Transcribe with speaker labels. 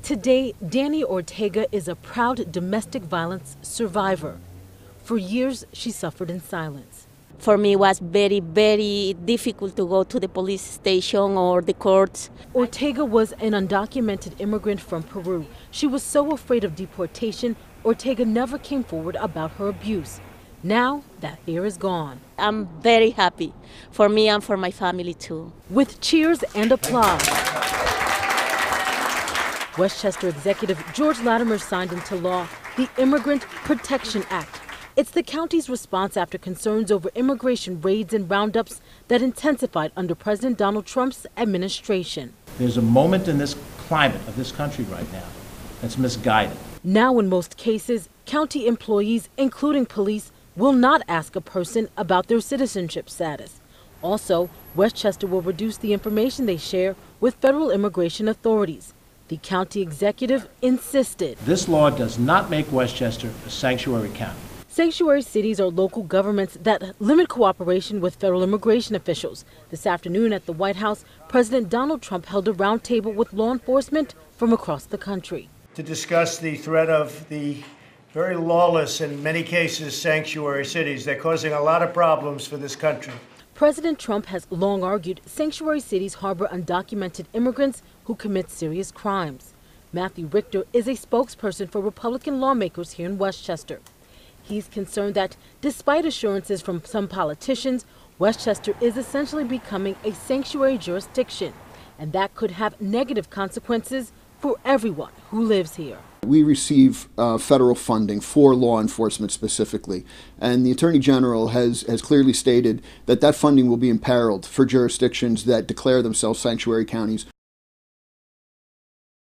Speaker 1: Today, Danny Ortega is a proud domestic violence survivor. For years, she suffered in silence.
Speaker 2: For me, it was very, very difficult to go to the police station or the courts.
Speaker 1: Ortega was an undocumented immigrant from Peru. She was so afraid of deportation, Ortega never came forward about her abuse. Now, that fear is gone.
Speaker 2: I'm very happy for me and for my family, too.
Speaker 1: With cheers and applause, Westchester executive George Latimer signed into law the Immigrant Protection Act. It's the county's response after concerns over immigration raids and roundups that intensified under President Donald Trump's administration.
Speaker 3: There's a moment in this climate of this country right now that's misguided.
Speaker 1: Now, in most cases, county employees, including police, will not ask a person about their citizenship status. Also, Westchester will reduce the information they share with federal immigration authorities. The county executive insisted.
Speaker 3: This law does not make Westchester a sanctuary county.
Speaker 1: Sanctuary cities are local governments that limit cooperation with federal immigration officials. This afternoon at the White House, President Donald Trump held a roundtable with law enforcement from across the country
Speaker 4: to discuss the threat of the very lawless, in many cases, sanctuary cities. They're causing a lot of problems for this country.
Speaker 1: President Trump has long argued sanctuary cities harbor undocumented immigrants who commit serious crimes. Matthew Richter is a spokesperson for Republican lawmakers here in Westchester. He's concerned that, despite assurances from some politicians, Westchester is essentially becoming a sanctuary jurisdiction, and that could have negative consequences for everyone who lives here.
Speaker 5: We receive federal funding for law enforcement specifically, and the Attorney General has clearly stated that that funding will be imperiled for jurisdictions that declare themselves sanctuary counties.